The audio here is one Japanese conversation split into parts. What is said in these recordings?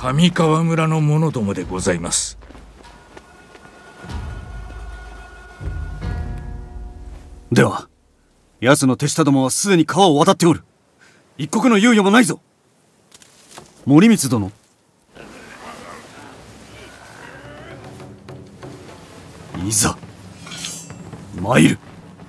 上川村の者どもでございます。 では奴の手下どもはすでに川を渡っておる。一刻の猶予もないぞ。森光殿、いざ参る。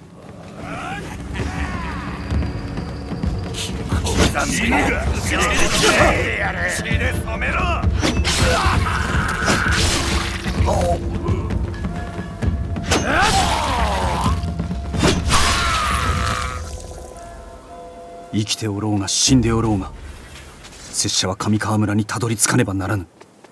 生きておろうが死んでおろうが、拙者は上川村にたどり着かねばならぬ。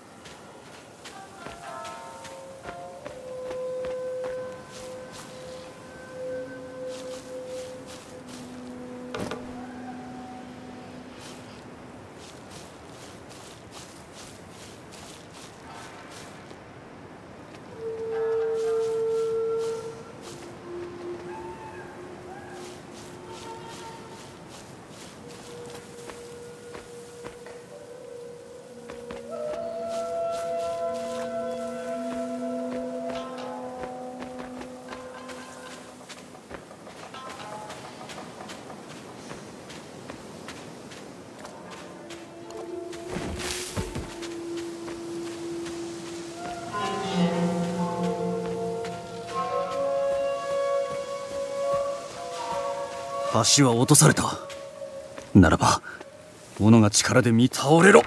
橋は落とされた。ならば斧が力で見倒れろ。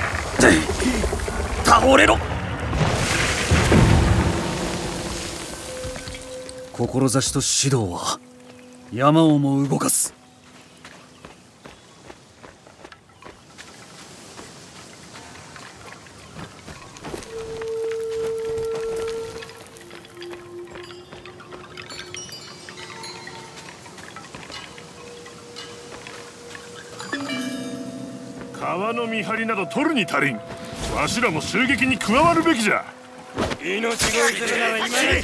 倒れろ。志と指導は山をも動かす。 川の見張りなど取るに足りん。わしらも襲撃に加わるべきじゃ。命乞いするなら今に死ね。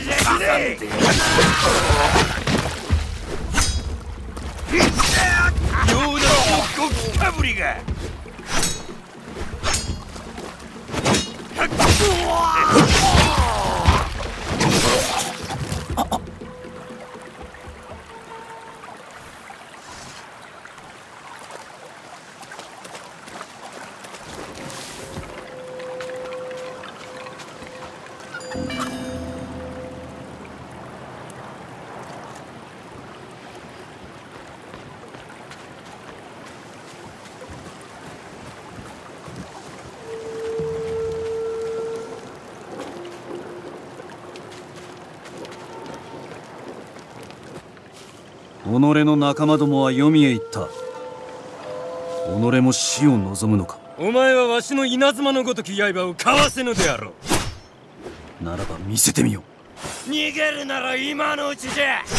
ようなゴキかぶりが。己の仲間どもは黄泉へ行った。己も死を望むのか。 お前はわしの稲妻のごとき刃をかわせぬであろう。ならば見せてみよ。 逃げるなら今のうちじゃ。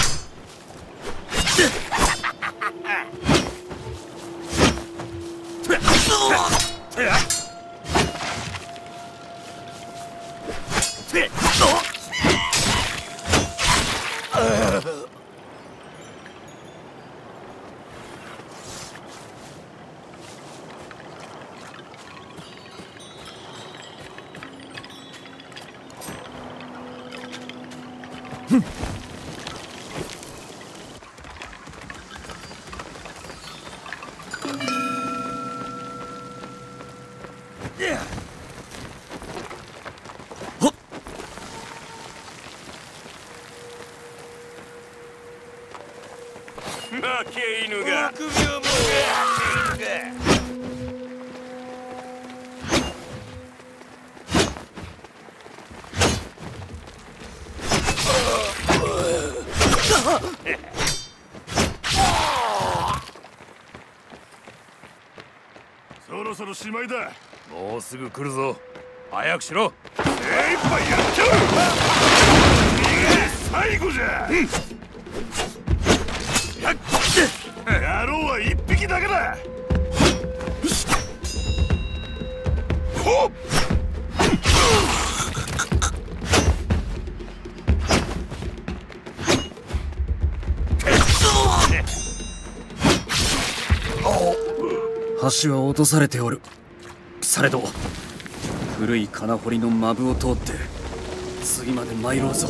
負け犬が臆病者がそろそろしまいだ。もうすぐ来るぞ。早くしろ。精一杯やっちゃう。最後じゃ。野郎は一匹だけだ。ほっ。 橋は落とされておる。されど古い金堀の間部を通って次まで参ろうぞ。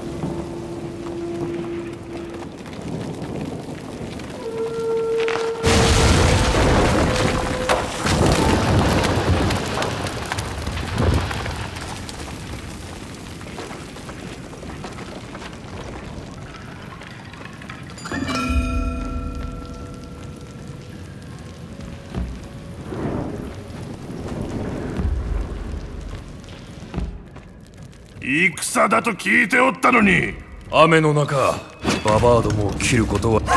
戦だと聞いておったのに。 雨の中ババアどもを切ることは。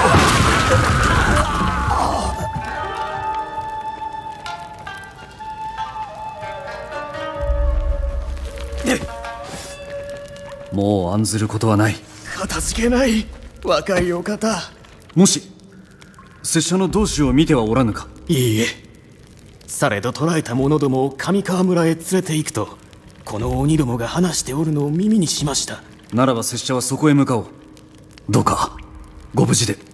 もう案ずることはない。 片付けない、若いお方。 もし拙者の同志を見てはおらぬか。 いいえ、されど捕らえた者どもを上川村へ連れて行くとこの鬼どもが話しておるのを耳にしました。 ならば拙者はそこへ向かおう。どうかご無事で。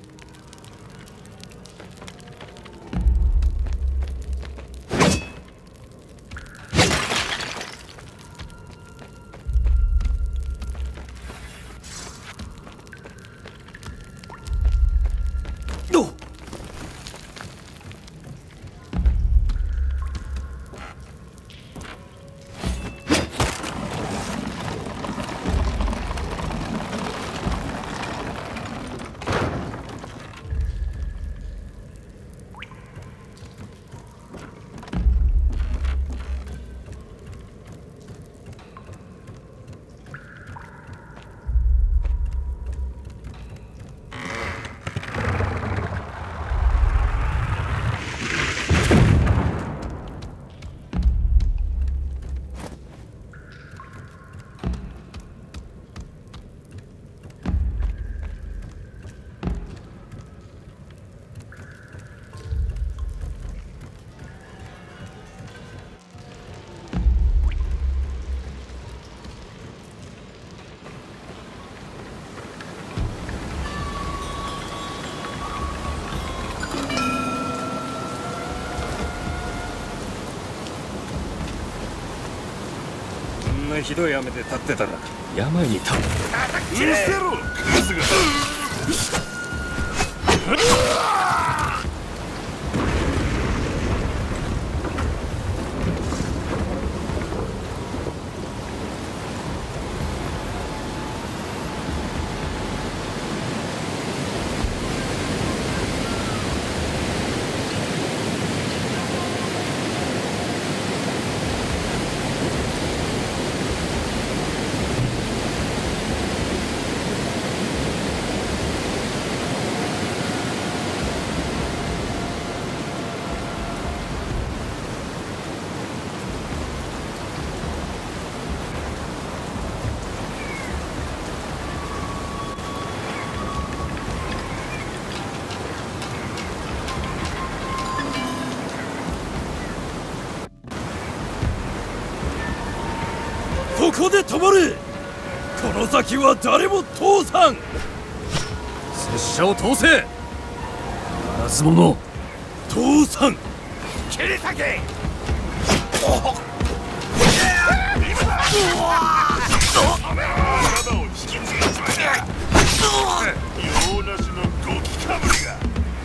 こんなひどい雨で立ってたら病に立つ。 うるせろクズが。 ここで止まれ。この先は誰も通さん。 拙者を通せ。ならず者通さん。 切り裂け。体を引きつけちまえ。用なしのゴキかぶりが。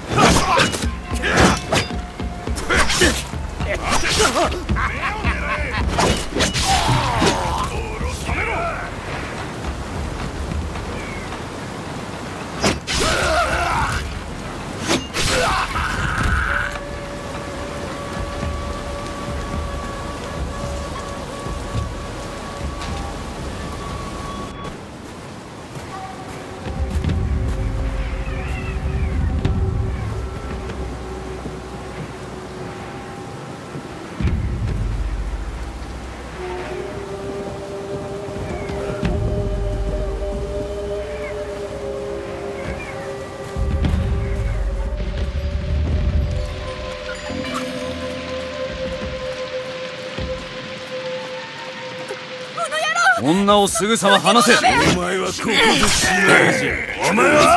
女をすぐさま離せ。 お前はここで死ないじゃん。お前は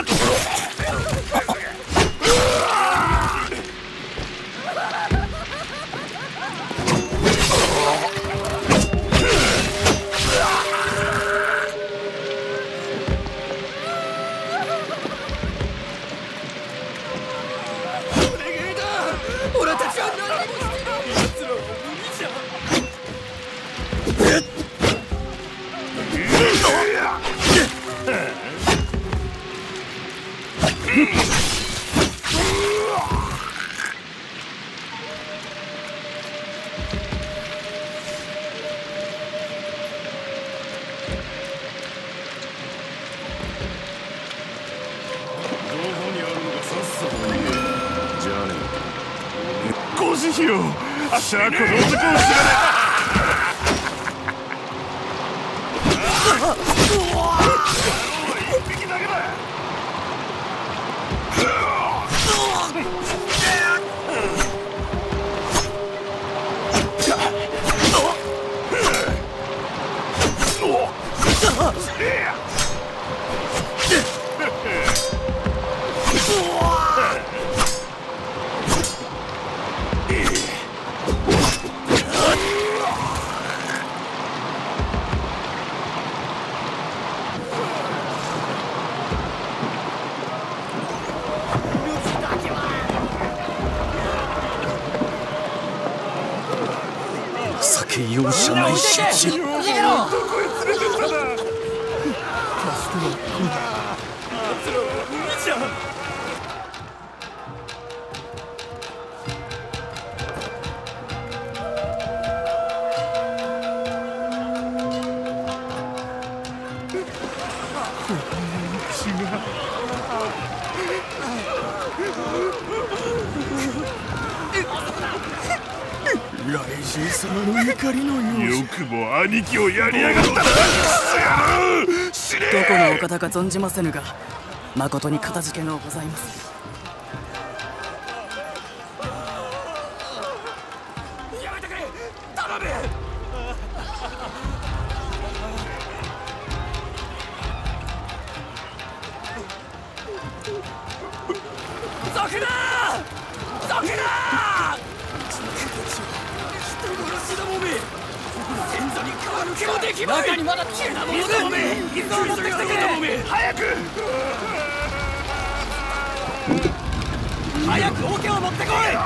しよう。あっしはこの男を知らない。一匹だけだ。 酒容赦ないしどこへ連れてっただ。 雷神様の怒りのよう。 よくも兄貴をやりやがったな。 どこのお方か存じませぬが、誠にかたじけのうございます。 やめてくれ、頼む。族だ族だ。人殺しどもめ、先祖に皮抜けもできまい。中にまだ消えたものどもめ、水を持ってきてくれ。早く早く桶を持ってこい。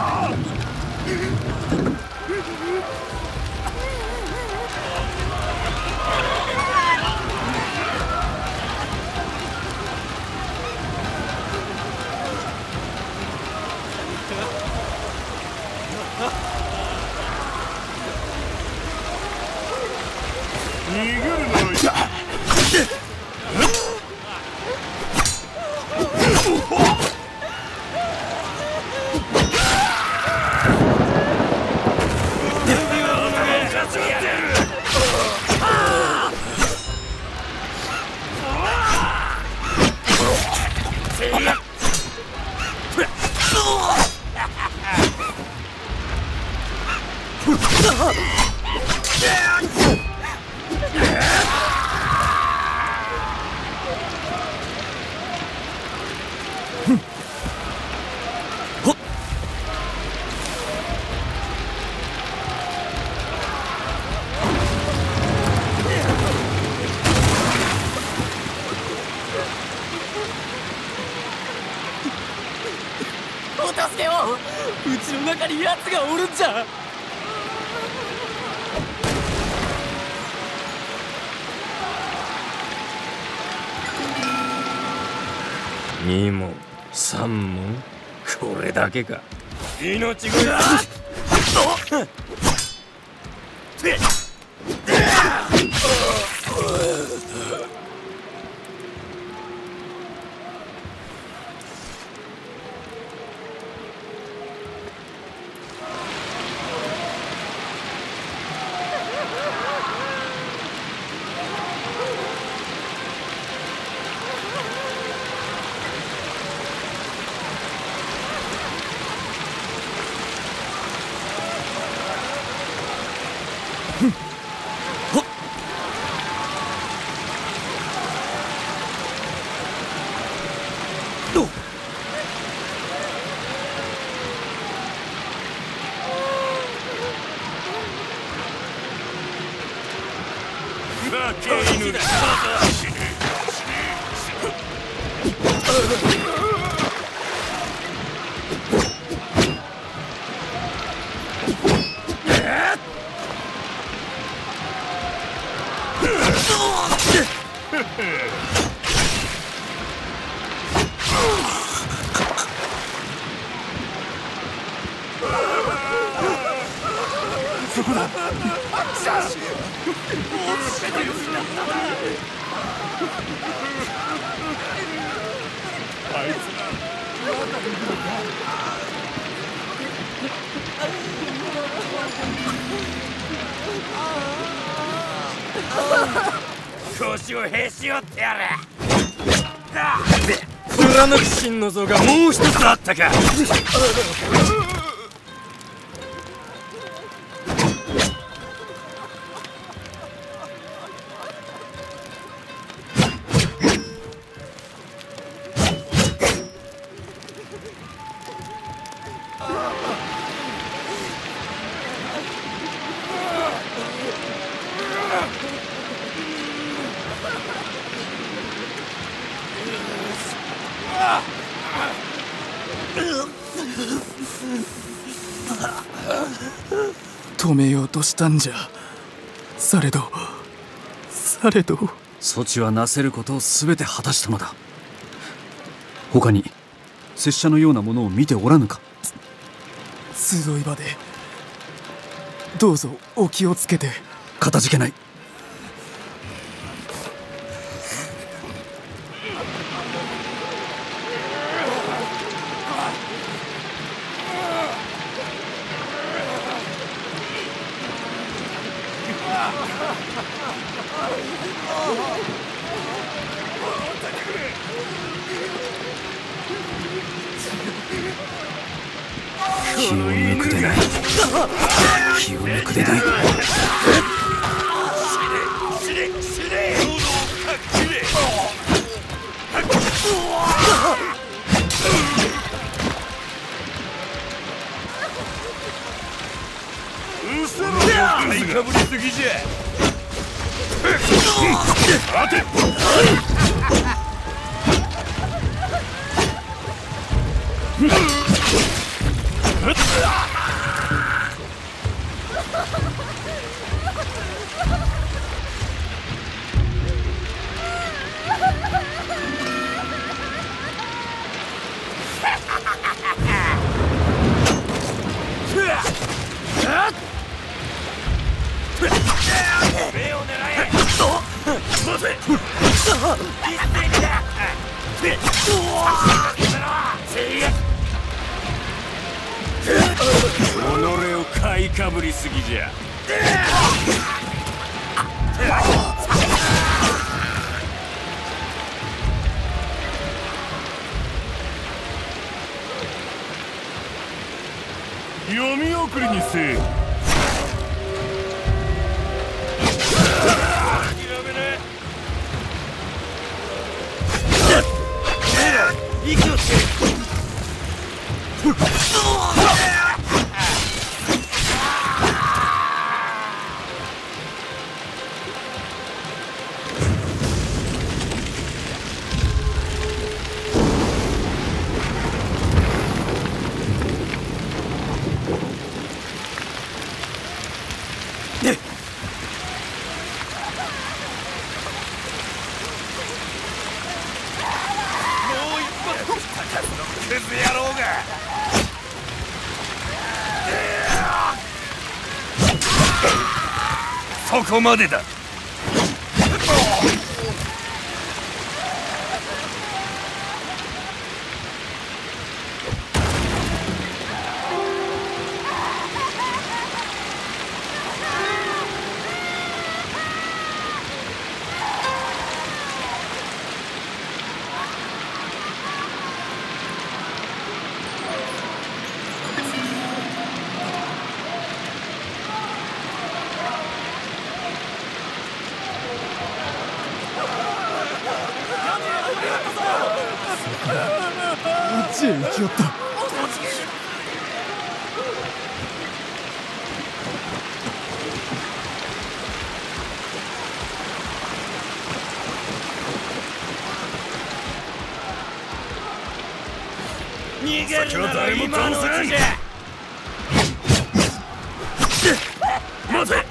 逃げるのよ。 お助けを。うちの中に奴がおるんじゃ。 2問3問、これだけか。命乞いだ。 そこだ。あいつら。 ちをへし折ってやる。 貫く真の像がもう一つあったか。 止めようとしたんじゃ。されど措置はなせることを全て果たしたのだ。他に拙者のようなものを見ておらぬか。 集い場でどうぞお気をつけて。 かたじけない。気を抜くでない。気を抜くでない。 買いかぶりすぎじゃ。待て。目を狙え。待て。己を買いかぶりすぎじゃ。読み送りにせえ。息をつけ。クズ野郎が。そこまでだ。 あっちへ行きよった。 逃げるなら今のうちじゃ。 待て。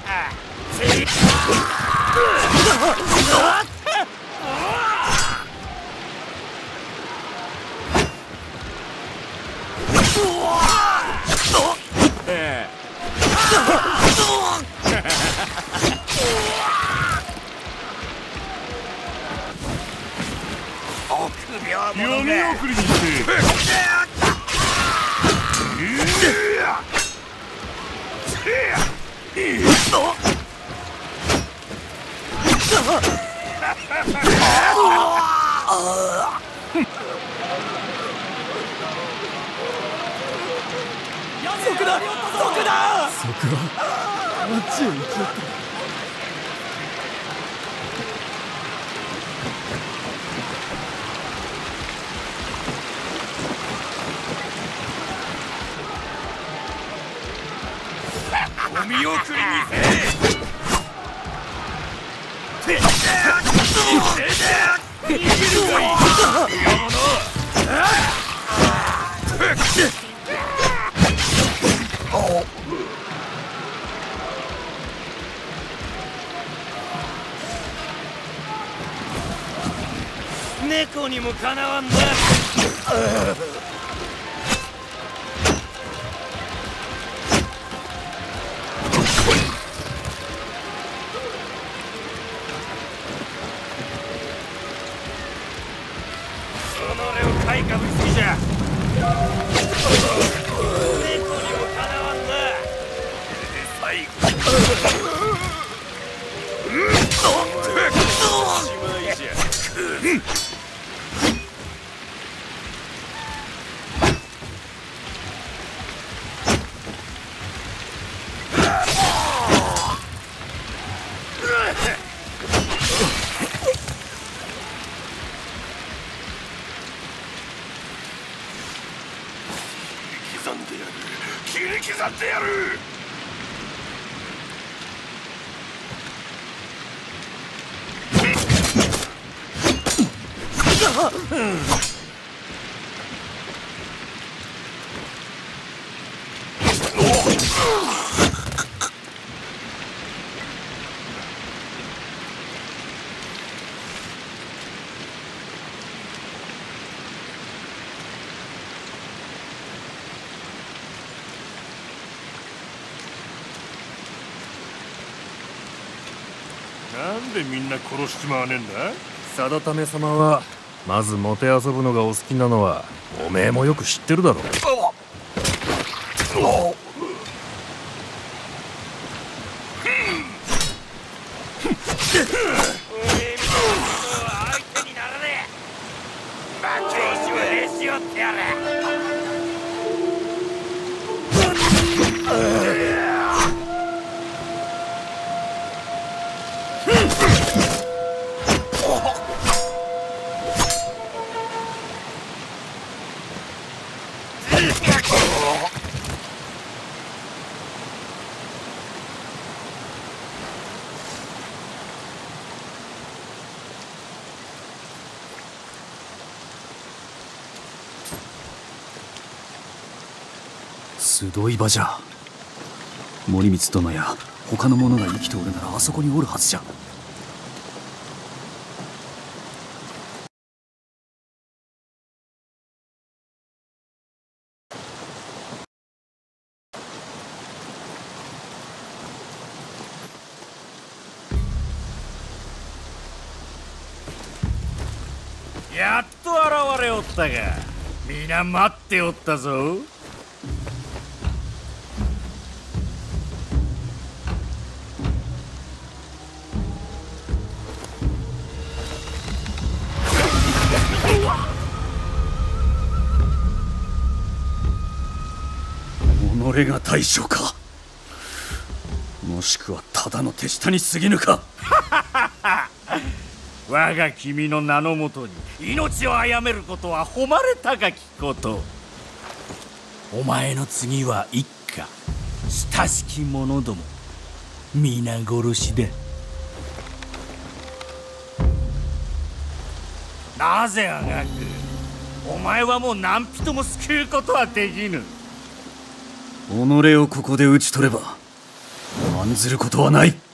読み送りにして。 賊だ。 賊はあっちへ行きよった。 お見送りにせ猫にもかなわんな。買いかぶりすぎじゃ。猫にもかなわんな。最後しまいじゃ。切り刻んでやる。なんでみんな殺しちまわねえんだ。 定為様はまずもてあそぶのがお好きなのはおめえもよく知ってるだろう。 相手にならねえ。負け惜しむへしよってやれ。 集い場じゃ。森光殿や他の者が生きておるならあそこにおるはずじゃ。 やっと現れおったが、皆待っておったぞ。 己が大将か、もしくはただの手下に過ぎぬか。 我が君の名のもとに命を殺めることは誉れ高きこと。お前の次は一家親しき者ども皆殺しだ。なぜあがく。お前はもう何人も救うことはできぬ。 己をここで討ち取れば案ずることはない。